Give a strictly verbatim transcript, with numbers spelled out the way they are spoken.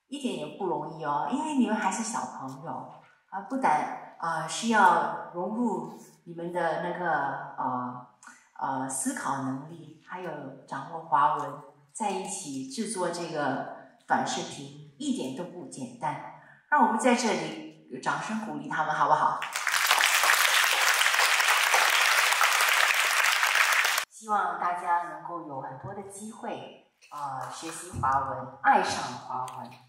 一点也不容易哦，因为你们还是小朋友啊，不但啊、呃、需要融入你们的那个呃呃思考能力，还有掌握华文，在一起制作这个短视频，一点都不简单。让我们在这里掌声鼓励他们，好不好？希望大家能够有很多的机会啊、呃，学习华文，爱上华文。